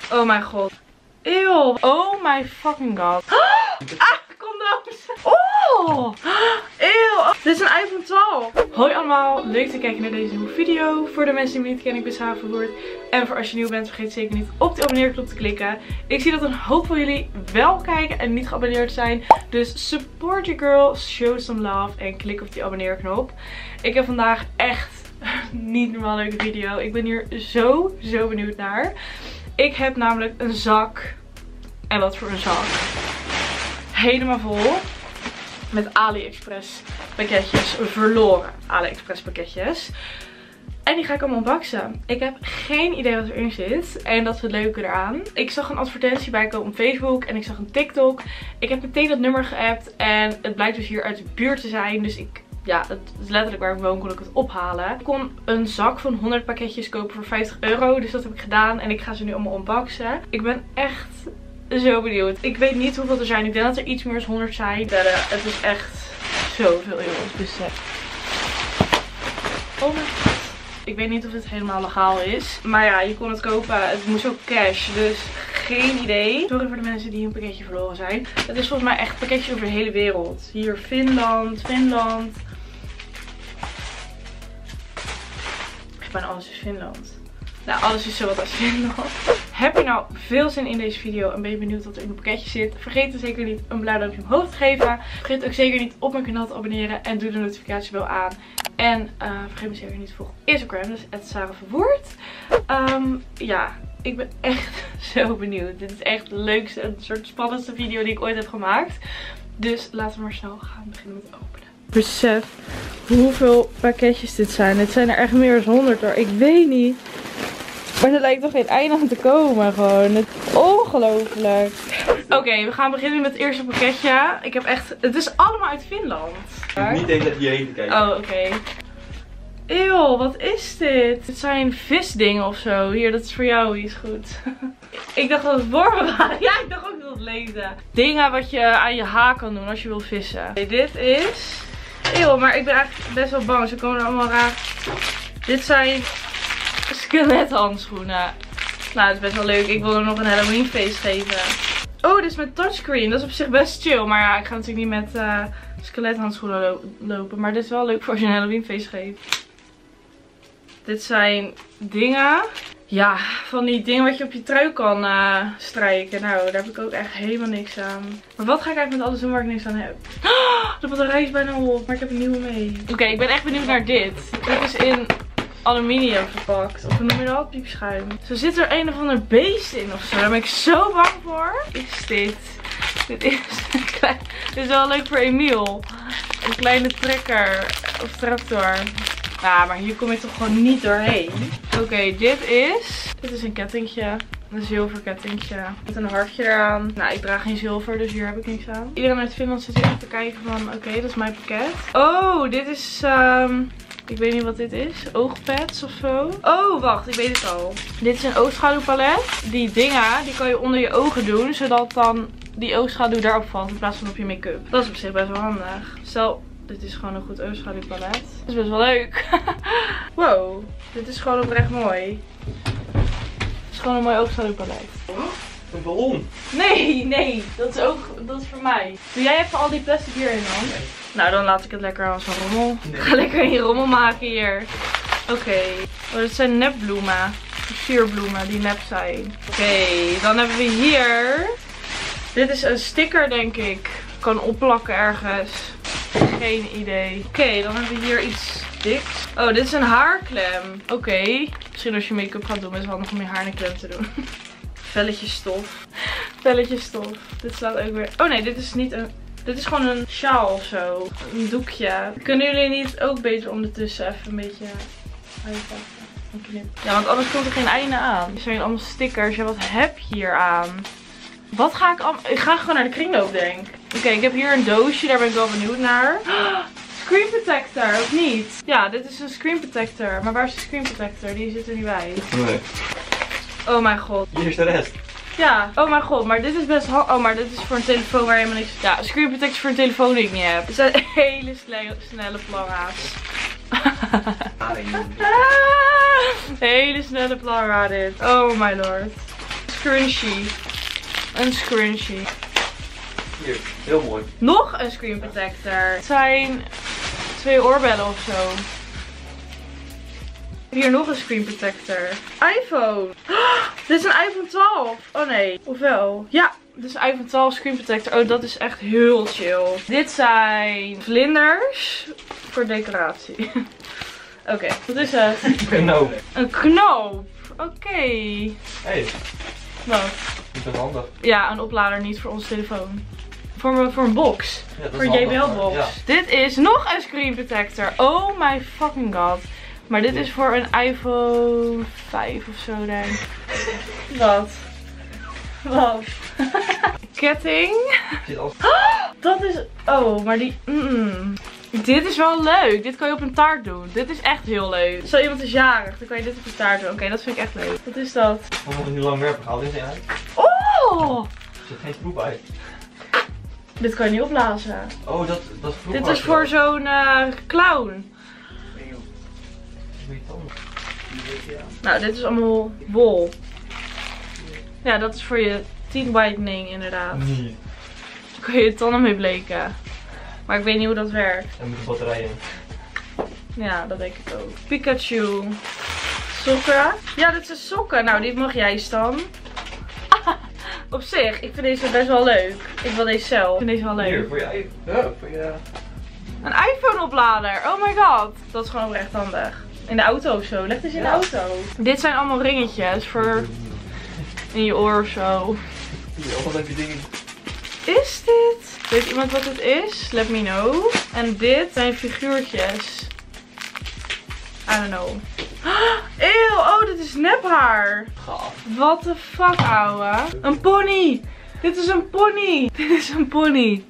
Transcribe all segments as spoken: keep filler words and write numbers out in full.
Oh mijn god. Eeuw. Oh my fucking god. Ah, condooms. Oh. Eeuw. Dit is een iPhone twaalf. Hoi allemaal. Leuk te kijken naar deze nieuwe video. Voor de mensen die me niet kennen, ik ben Sarah Verwoerd. En voor als je nieuw bent, vergeet zeker niet op die abonneerknop te klikken. Ik zie dat een hoop van jullie wel kijken en niet geabonneerd zijn. Dus support your girl, show some love en klik op die abonneerknop. Ik heb vandaag echt niet normaal leuke video. Ik ben hier zo, zo benieuwd naar. Ik heb namelijk een zak. En wat voor een zak. Helemaal vol. Met AliExpress pakketjes. Verloren AliExpress pakketjes. En die ga ik allemaal unboxen. Ik heb geen idee wat erin zit. En dat is het leuke eraan. Ik zag een advertentie bij komen op Facebook. En ik zag een TikTok. Ik heb meteen dat nummer geappt. En het blijkt dus hier uit de buurt te zijn. Dus ik... Ja, het is letterlijk waar ik woon, kon ik het ophalen. Ik kon een zak van honderd pakketjes kopen voor vijftig euro. Dus dat heb ik gedaan. En ik ga ze nu allemaal unboxen. Ik ben echt zo benieuwd. Ik weet niet hoeveel er zijn. Ik denk dat er iets meer dan honderd zijn. Het is echt zoveel, jongens. Dus uh... oh mijn god. Ik weet niet of het helemaal legaal is. Maar ja, je kon het kopen. Het moest ook cash. Dus geen idee. Sorry voor de mensen die een pakketje verloren zijn. Het is volgens mij echt pakketjes over de hele wereld. Hier Finland, Finland. Bijna alles is Finland. Nou, alles is zowat als Finland. Heb je nou veel zin in deze video en ben je benieuwd wat er in het pakketje zit? Vergeet dan zeker niet een blauw duimpje omhoog te geven. Vergeet ook zeker niet op mijn kanaal te abonneren en doe de notificatiebel aan. En uh, vergeet me zeker niet te volgen op Instagram, dus at Sarah Verwoerd. Um, ja, ik ben echt zo benieuwd. Dit is echt de leukste en soort spannendste video die ik ooit heb gemaakt. Dus laten we maar snel gaan beginnen met openen. Besef hoeveel pakketjes dit zijn. Het zijn er echt meer dan honderd hoor. Ik weet niet. Maar er lijkt toch geen einde aan te komen gewoon. Het is ongelooflijk. Oké, okay, we gaan beginnen met het eerste pakketje. Ik heb echt... Het is allemaal uit Finland. Ik moet niet eens hierheen te kijken. Oh, oké. Okay. Eeuw, wat is dit? Dit zijn visdingen of zo. Hier, dat is voor jou. Die is goed. Ik dacht dat het wormen waren. Ja, ik dacht ook dat het lezen. Dingen wat je aan je haak kan doen als je wil vissen. Okay, dit is... Eeuw, maar ik ben eigenlijk best wel bang. Ze komen er allemaal raar. Dit zijn skelethandschoenen. Nou, dat is best wel leuk. Ik wil er nog een Halloween feest geven. Oh, dit is met touchscreen. Dat is op zich best chill. Maar ja, ik ga natuurlijk niet met uh, skelethandschoenen lo lopen. Maar dit is wel leuk voor als je een Halloween feest geeft. Dit zijn dingen. Ja, van die dingen wat je op je trui kan uh, strijken. Nou, daar heb ik ook echt helemaal niks aan. Maar wat ga ik eigenlijk met alles doen waar ik niks aan heb? Oh, de batterij is bijna op, maar ik heb een nieuwe mee. Oké, okay, ik ben echt benieuwd naar dit. Dit is in aluminium verpakt. Of hoe noem je dat? Piepschuim. Zo zit er een of ander beest in of zo. Daar ben ik zo bang voor. Wat is dit? Dit is, klein, dit is wel leuk voor Emiel. Een kleine trekker of tractor. Nou, maar hier kom je toch gewoon niet doorheen. Oké, okay, dit is... Dit is een kettingje. Een zilver kettingje. Met een hartje eraan. Nou, ik draag geen zilver, dus hier heb ik niks aan. Iedereen uit Finland zit hier te kijken van... Oké, okay, dat is mijn pakket. Oh, dit is... Um, ik weet niet wat dit is. Oogpads of zo. Oh, wacht. Ik weet het al. Dit is een oogschaduwpalet. Die dingen, die kan je onder je ogen doen. Zodat dan die oogschaduw daarop valt in plaats van op je make-up. Dat is op zich best wel handig. Stel... Dit is gewoon een goed oogschaduwpalet. Dat is best wel leuk. Wow, dit is gewoon oprecht mooi. Het is gewoon een mooi oogschaduwpalet. Een ballon. Nee, nee, dat is ook dat is voor mij. Doe jij even al die plastic hierin dan? Nee. Nou, dan laat ik het lekker als een rommel. Nee. Ga lekker in je rommel maken hier. Oké. Okay. Oh, dit zijn nepbloemen. Versierbloemen die nep zijn. Oké, okay, dan hebben we hier. Dit is een sticker, denk ik. Kan opplakken ergens. Geen idee. Oké, okay, dan hebben we hier iets diks. Oh, dit is een haarklem. Oké. Okay. Misschien als je make-up gaat doen, is het handig om je haar in een klem te doen. Velletjes stof. Velletjes stof. Dit slaat ook weer... Oh nee, dit is niet een... Dit is gewoon een sjaal of zo. Een doekje. Kunnen jullie niet ook beter ondertussen even een beetje uitpakken? Ja, want anders komt er geen einde aan. Er zijn allemaal stickers. Ja, wat heb je hier aan? Wat ga ik allemaal... Ik ga gewoon naar de kringloop, denk ik. Oké, okay, ik heb hier een doosje. Daar ben ik wel benieuwd naar. Screen protector, of niet? Ja, dit is een screen protector. Maar waar is de screen protector? Die zit er niet bij. Nee. Oh mijn god. Hier is de rest. Ja, oh mijn god. Maar dit is best... Oh, maar dit is voor een telefoon waar je helemaal niks... Ja, screen protector voor een telefoon die ik niet heb. Dit zijn hele snelle, snelle planga's. Hele snelle planra dit. Oh my lord. scrunchie. Een scrunchie. Hier, heel mooi. Nog een screen protector. Het zijn twee oorbellen of zo. Hier nog een screen protector. iPhone. Oh, dit is een iPhone twaalf. Oh nee. Ofwel. Ja. Dit is een iPhone twaalf screen protector. Oh, dat is echt heel chill. Dit zijn vlinders voor decoratie. Oké. Okay. Wat is het? Een knoop. Een knoop. Oké. Okay. Hey. Wat? Dat is handig. Ja, een oplader niet voor onze telefoon. Voor, voor een box. Ja, voor een J B L box. Ja. Dit is nog een screen protector. Oh my fucking god. Maar dit is voor een iPhone vijf of zo, denk ik. Wat? Wat? Ketting. Dat is... Oh, maar die... Mm. Dit is wel leuk. Dit kan je op een taart doen. Dit is echt heel leuk. Stel iemand is jarig, dan kan je dit op een taart doen. Oké, okay, dat vind ik echt leuk. Wat is dat? We moeten nu lang werpen. Haal dit uit. Oh! Er zit geen schroef bij. Dit kan je niet opblazen. Oh, dat, dat is Dit is voor zo'n uh, clown. Nou, dit is allemaal wol. Ja, dat is voor je teeth whitening inderdaad. Nee. Dan kun je je tanden mee bleken. Maar ik weet niet hoe dat werkt. En moet de batterij in. Ja, dat denk ik ook. Pikachu. Sokken. Ja, dit zijn sokken. Nou, die mag jij eens dan. Op zich, ik vind deze best wel leuk. Ik wil deze zelf. Ik vind deze wel leuk. Hier, voor je iPhone. Ja, voor je... Een iPhone oplader. Oh my god. Dat is gewoon ook echt handig. In de auto of zo. Leg deze in de auto. Dit zijn allemaal ringetjes voor in je oor of zo. Hier, allemaal leuke dingen. Is dit? Weet iemand wat het is? Let me know. En dit zijn figuurtjes. I don't know. Eeuw, oh, dit is nephaar. What the fuck, ouwe. Een pony. Dit is een pony. Dit is een pony.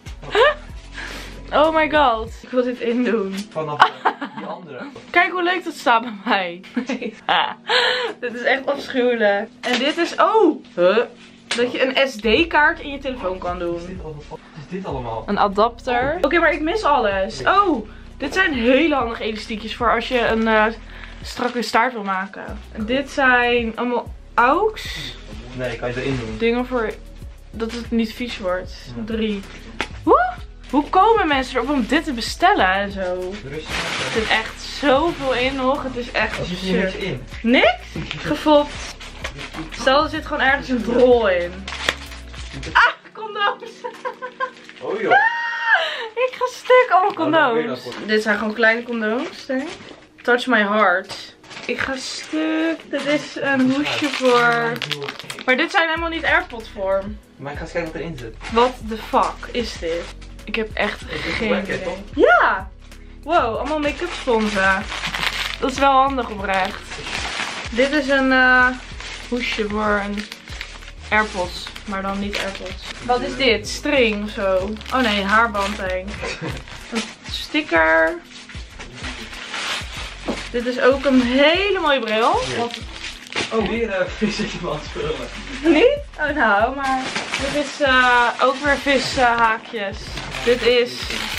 Oh my god. Ik wil dit indoen. Vanaf die andere. Kijk hoe leuk dat staat bij mij. Dit is echt afschuwelijk. En dit is, oh. Huh? Dat je een S D-kaart in je telefoon kan doen. Wat is dit allemaal? Wat is dit allemaal? Een adapter. Oké, okay, maar ik mis alles. Oh, dit zijn hele handige elastiekjes voor als je een uh, strakke staart wil maken. En dit zijn allemaal aux. Nee, kan je erin doen. Dingen voor dat het niet vies wordt. Ja. Drie. Hoe? Hoe komen mensen erop om dit te bestellen en zo? Er zit echt zoveel in nog. Het is echt. Er zit hier niks in. Niks? Gefopt. Stel, er zit gewoon ergens een drol in. Ah, condooms. Oh joh. Ah, ik ga stuk allemaal condooms. Oh, dit zijn gewoon kleine condooms, denk ik. Touch my heart. Ik ga stuk. Dit is een hoesje voor... Maar dit zijn helemaal niet AirPods vorm. Maar ik ga eens kijken wat erin zit. What the fuck is dit? Ik heb echt geen idee. Toch? Ja! Wow, allemaal make-up sponsen. Dat is wel handig oprecht. Dit is een uh, hoesje voor een AirPods. Maar dan niet AirPods. Wat is dit? String of zo? Oh nee, haarband denk ik. Een sticker. Dit is ook een hele mooie bril. Wat... Oh, weer uh, visje aan het spullen. Niet? Oh nou, maar dit is uh, ook weer vishaakjes. Uh, dit is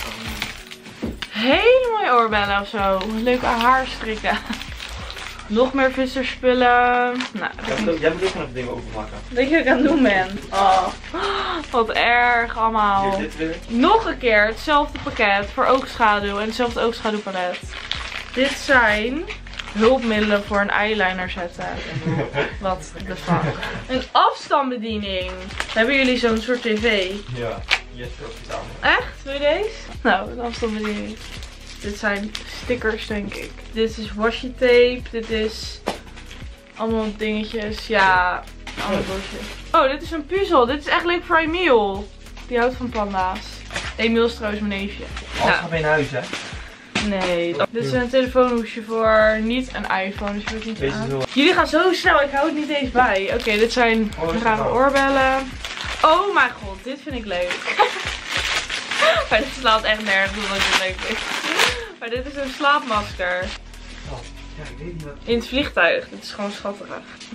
hele mooie oorbellen of zo. Leuke haarstrikken. Nog meer visserspullen. Nou, ja, jij moet ook nog dingen overmaken. Weet je wat ik aan het doen ben? Oh, wat erg allemaal. Hier, dit weer. Nog een keer hetzelfde pakket voor oogschaduw en hetzelfde oogschaduwpalet. Dit zijn hulpmiddelen voor een eyeliner zetten. Wat de fuck. Een afstandsbediening. Hebben jullie zo'n soort tv? Ja, yes, ook samen. Echt? Wil je deze? Nou, een afstandsbediening. Dit zijn stickers, denk ik. Dit is washi tape. Dit is allemaal dingetjes. Ja, allemaal doosjes. Oh, dit is een puzzel. Dit is echt leuk voor Emiel. Die houdt van panda's. Emiel is trouwens mijn neefje. Alles nou. Gaat mee naar huis, hè? Nee. Dit is een telefoonhoesje voor niet een iPhone. Dus je weet niet aan. Jullie gaan zo snel. Ik hou het niet eens bij. Oké, okay, dit zijn rare oorbellen. Oh mijn god, dit vind ik leuk. Maar dit slaat echt nergens op wat dit leuk is. Maar dit is een slaapmasker. Oh, ja, ik weet niet wat... In het vliegtuig. Dit is gewoon schattig.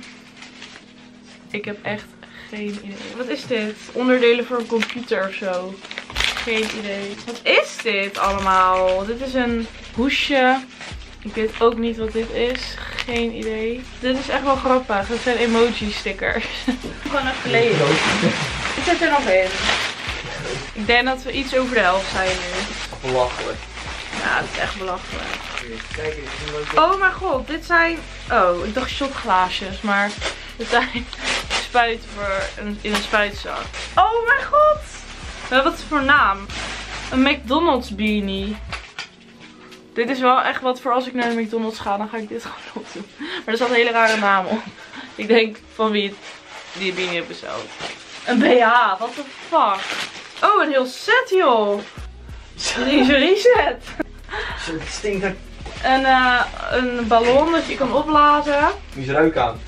Ik heb echt geen idee. Wat is dit? Onderdelen voor een computer of zo. Geen idee. Wat is dit allemaal? Dit is een hoesje. Ik weet ook niet wat dit is. Geen idee. Dit is echt wel grappig. Dat zijn emoji stickers. Gewoon even lezen. Ik zit er nog in. Ik denk dat we iets over de helft zijn nu. Belachelijk. Ja, dat is echt belachelijk. Kijk eens. Oh mijn god, dit zijn... Oh, ik dacht shotglaasjes, maar dit zijn spuiten voor een, in een spuitzak. Oh mijn god! Uh, wat is het voor naam? Een McDonald's beanie. Dit is wel echt wat voor als ik naar de McDonald's ga, dan ga ik dit gewoon opdoen. Maar er staat een hele rare naam op. Ik denk van wie het, die beanie heeft besteld. Een B H, what the fuck? Oh, een heel set joh. Lingerie set. Zo, het stinkt er. Een, uh, een ballon dat je kan opladen. Moet je eens ruiken aan.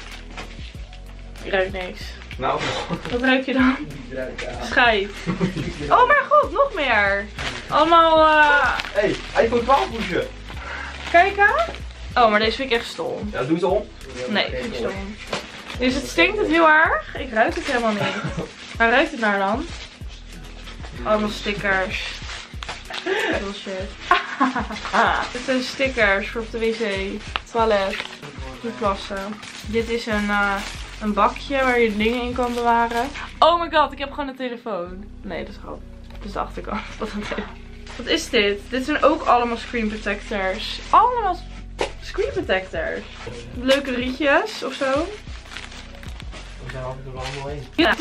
Ik ruik niks. Nou, Wat ruik je dan? ruiken aan. Scheid. Oh mijn god, nog meer. Allemaal, uh... Hé, hey, iPhone twaalf hoesje. kijken. Oh, maar deze vind ik echt stom. Ja, doe het om. Nee, vind ik stom. Dus het stinkt het heel erg. Ik ruik het helemaal niet. Waar ruikt het naar dan? Allemaal stickers. Bullshit. Dit zijn stickers voor op de wc. Toilet. Voor plassen. Dit is een, uh, een bakje waar je dingen in kan bewaren. Oh my god, ik heb gewoon een telefoon. Nee, dat is gewoon. Dat is de achterkant. Wat een telefoon. Wat is dit? Dit zijn ook allemaal screen protectors. Allemaal screen protectors. Leuke rietjes of zo. We zijn altijd er allemaal heen. Ja.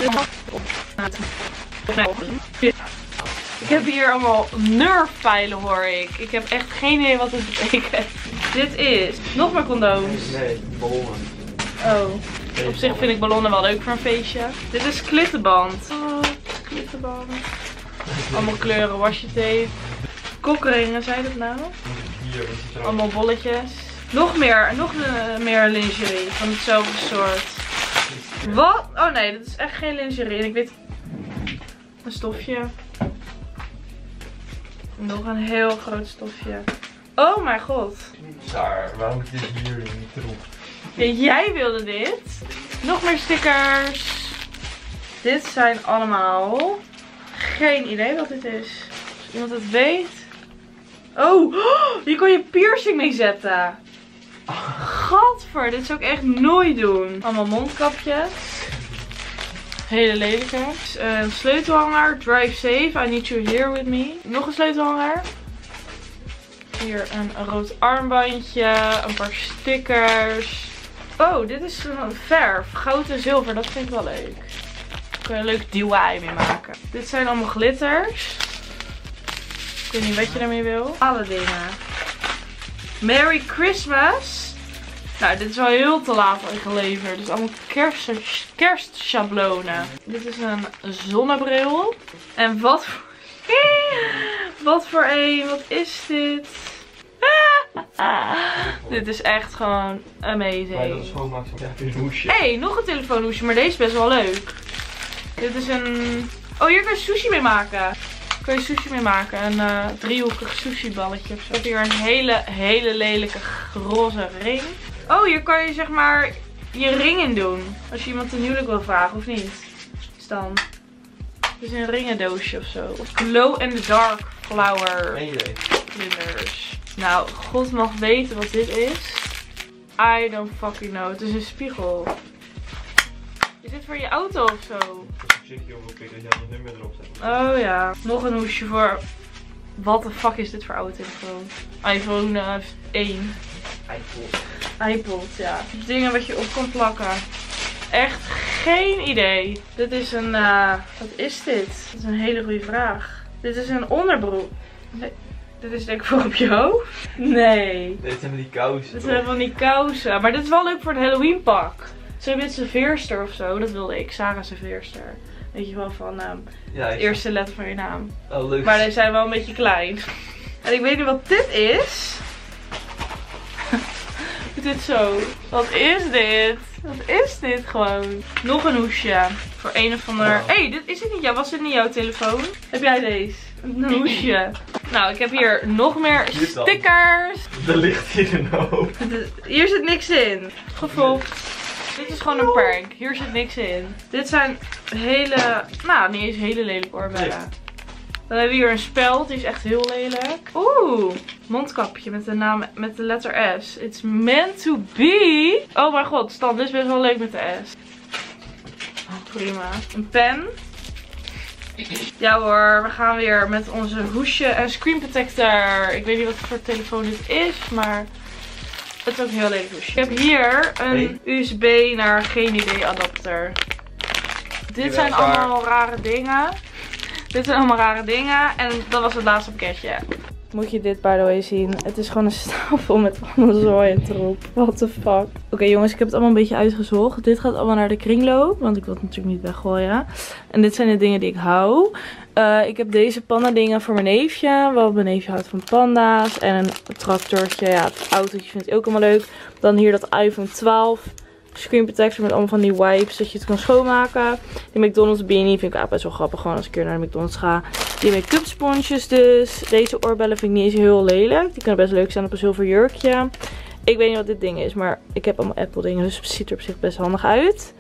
Ik heb hier allemaal nerfpijlen hoor ik. Ik heb echt geen idee wat het betekent. Dit is nog meer condooms. Nee, ballonnen. Oh. Op zich vind ik ballonnen wel leuk voor een feestje. Dit is klittenband. Oh, klittenband. Allemaal kleuren washi tape. Kokringen, zei dat nou? Hier, wat is er Allemaal bolletjes. Nog meer, nog meer lingerie van hetzelfde soort. Wat? Oh nee, dit is echt geen lingerie. En ik weet... Een stofje. Nog een heel groot stofje. Oh mijn god. Saar, waarom is dit hier niet erop? Ja, jij wilde dit. Nog meer stickers. Dit zijn allemaal... Geen idee wat dit is. Als iemand het weet. Oh, hier kan je piercing mee zetten. Gadver, dit zou ik echt nooit doen. Allemaal mondkapjes. Hele lelijke. Een sleutelhanger. Drive safe. I need you here with me. Nog een sleutelhanger. Hier een, een rood armbandje. Een paar stickers. Oh, dit is een verf. Goud en zilver. Dat vind ik wel leuk. Daar kun je een leuk D I Y mee maken. Dit zijn allemaal glitters. Ik weet niet wat je daarmee wil. Alle dingen. Merry Christmas. Nou, dit is wel heel te laat ingeleverd. Dus allemaal kerst, kerstschablonen. Dit is een zonnebril. En wat voor... Wat voor een? Wat is dit? Dit is echt gewoon amazing. Maar dat is schoonmaakzaam. Ja, weer een hoesje. Hé, hey, nog een telefoonhoesje. Maar deze is best wel leuk. Dit is een... Oh, hier kun je sushi mee maken. Kun je sushi mee maken. Een uh, driehoekig sushi balletje of zo. Ik heb hier een hele, hele lelijke roze ring. Oh, hier kan je zeg maar je ring in doen. Als je iemand ten huwelijk wil vragen of niet. Dus dan. Het is een ringendoosje of zo. Of glow in the dark flower Geen idee. glitters. Nou, God mag weten wat dit is. I don't fucking know. Het is een spiegel. Is dit voor je auto of zo? Dat is een checkje op dat jij dat nummer erop zet. Oh ja. Nog een hoesje voor... Wat de fuck is dit voor oude telefoon? iPhone uh, één. iPod. iPod, ja. Dingen wat je op kan plakken. Echt geen idee. Dit is een... Uh, wat is dit? Dat is een hele goede vraag. Dit is een onderbroek. Nee. Dit is denk ik voor op je hoofd? Nee. Dit zijn die kousen. Dit zijn van die kousen. Maar dit is wel leuk voor het Halloween pak. Zo met serveerster of zo. Dat wilde ik. Sarah serveerster. Weet je wel van um, Ja, het eerste letter van je naam. Oh, leuk. Maar die zijn wel een beetje klein. En ik weet niet wat dit is. Doet dit zo. Wat is dit? Wat is dit gewoon? Nog een hoesje. Voor een of ander... Hé, hey, dit is het niet. Ja, was dit niet jouw telefoon? Heb jij deze? Een hoesje. Nou, ik heb hier nog meer stickers. Er ligt hier een hoop. Hier zit niks in. Gefopt. Dit is gewoon een prank. Hier zit niks in. Dit zijn hele... Nou, niet eens hele lelijke oorbellen. Dan hebben we hier een speld, die is echt heel lelijk. Oeh, mondkapje met de naam, met de letter S. It's meant to be. Oh mijn god, stand, dit is best wel leuk met de S. Oh, prima. Een pen. Ja hoor, we gaan weer met onze hoesje en screen protector. Ik weet niet wat voor telefoon dit is, maar het is ook een heel lelijk hoesje. Ik heb hier een hey. U S B naar geen idee adapter. Dit zijn allemaal rare dingen. Dit zijn allemaal rare dingen. En dat was het laatste pakketje. Moet je dit by the way zien. Het is gewoon een stapel met allemaal zooi en troep. What the fuck. Oké okay, jongens, ik heb het allemaal een beetje uitgezocht. Dit gaat allemaal naar de kringloop. Want ik wil het natuurlijk niet weggooien. En dit zijn de dingen die ik hou. Uh, ik heb deze panda dingen voor mijn neefje. Want mijn neefje houdt van panda's. En een tractortje. Ja, het autootje vind ik ook allemaal leuk. Dan hier dat iPhone twaalf. Screen protector met allemaal van die wipes, dat je het kan schoonmaken. Die McDonald's beanie vind ik ook best wel grappig. Gewoon als ik een keer naar de McDonald's ga. Die make-up sponsjes dus. Deze oorbellen vind ik niet eens heel lelijk. Die kunnen best leuk zijn op een zilver jurkje. Ik weet niet wat dit ding is, maar ik heb allemaal Apple dingen. Dus het ziet er op zich best handig uit.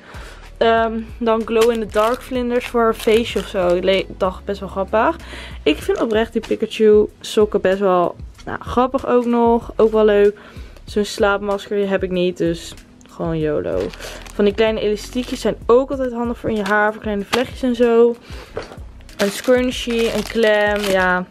Um, dan glow in the dark vlinders voor een feestje of zo. Ik dacht best wel grappig. Ik vind oprecht die Pikachu sokken best wel nou, grappig ook nog. Ook wel leuk. Zo'n slaapmasker heb ik niet, dus gewoon YOLO. Van die kleine elastiekjes zijn ook altijd handig voor in je haar. Voor kleine vlechtjes en zo. Een scrunchie, een klem. Ja.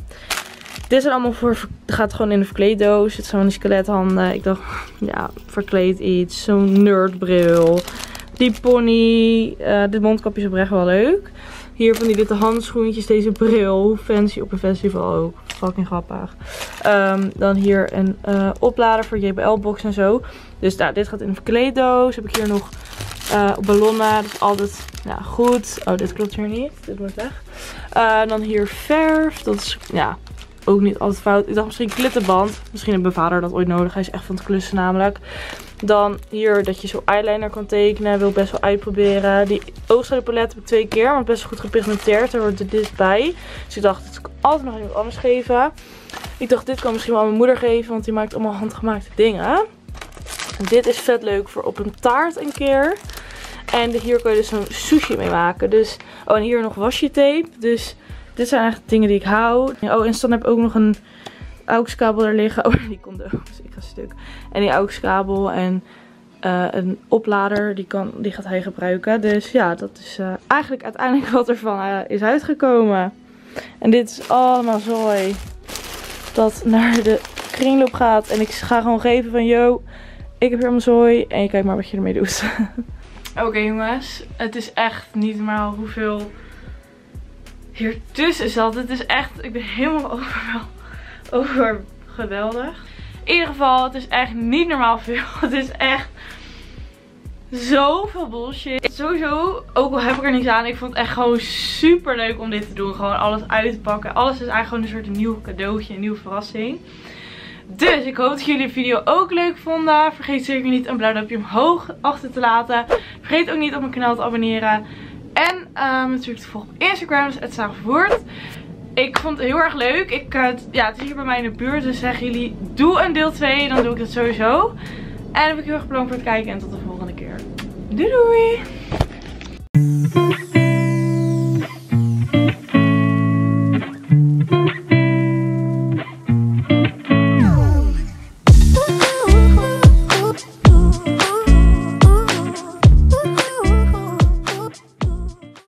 Dit zijn allemaal voor, gaat gewoon in de verkleeddoos. Het zijn van die skelethanden. Ik dacht, ja, verkleed iets. Zo'n nerdbril. Die pony. Uh, dit mondkapje is oprecht wel leuk. Hier van die witte handschoentjes. Deze bril. Fancy op een festival ook. Fucking grappig. Um, dan hier een uh, oplader voor J B L-box en zo. Dus nou, dit gaat in een verkleeddoos. Heb ik hier nog uh, ballonnen. Dat is altijd ja, goed. Oh, dit klopt hier niet. Dit moet weg. Uh, dan hier verf. Dat is ja, ook niet altijd fout. Ik dacht misschien klittenband. Misschien heeft mijn vader dat ooit nodig. Hij is echt van het klussen namelijk. Dan hier dat je zo eyeliner kan tekenen. Wil ik best wel uitproberen. Die oogschaduwpalet heb ik twee keer. Maar best goed gepigmenteerd. Daar hoort dit bij. Dus ik dacht, dit kan ik altijd nog iemand anders geven. Ik dacht, dit kan misschien wel aan mijn moeder geven. Want die maakt allemaal handgemaakte dingen. En dit is vet leuk voor op een taart een keer. En hier kun je dus zo'n sushi mee maken. Dus, oh, en hier nog washi tape. Dus dit zijn eigenlijk dingen die ik hou. Oh, en dan heb ik ook nog een A U X-kabel er liggen. Oh, die komt ook. Dus ik ga stuk. En die A U X-kabel en uh, een oplader. Die, kan, die gaat hij gebruiken. Dus ja, dat is uh, eigenlijk uiteindelijk wat ervan uh, is uitgekomen. En dit is allemaal zooi. Dat naar de kringloop gaat. En ik ga gewoon geven van, yo, ik heb hier allemaal zooi. En je kijkt maar wat je ermee doet. Oké okay, jongens. Het is echt niet normaal hoeveel hier tussen zat. Het is echt, ik ben helemaal over, over geweldig. In ieder geval, het is echt niet normaal veel. Het is echt zoveel bullshit. Sowieso, ook al heb ik er niks aan, ik vond het echt gewoon super leuk om dit te doen. Gewoon alles uit te pakken. Alles is eigenlijk gewoon een soort nieuw cadeautje, een nieuwe verrassing. Dus ik hoop dat jullie de video ook leuk vonden. Vergeet zeker niet een blauw duimpje omhoog achter te laten. Vergeet ook niet op mijn kanaal te abonneren. En um, natuurlijk te volgen op Instagram, dus het staat verwoord. Ik vond het heel erg leuk. Ik, uh, ja, het is hier bij mij in de buurt, dus zeggen jullie doe een deel twee, dan doe ik dat sowieso. En dan heb ik heel erg bedankt voor het kijken en tot de volgende keer. Doei doei!